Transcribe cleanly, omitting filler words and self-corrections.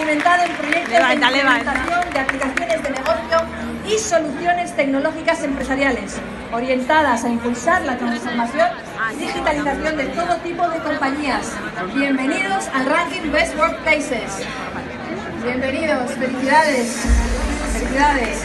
experimentado en proyectos de implementación de aplicaciones de negocio y soluciones tecnológicas empresariales, orientadas a impulsar la transformación y digitalización de todo tipo de compañías. Bienvenidos al ranking Best Workplaces. Bienvenidos, felicidades. Felicidades.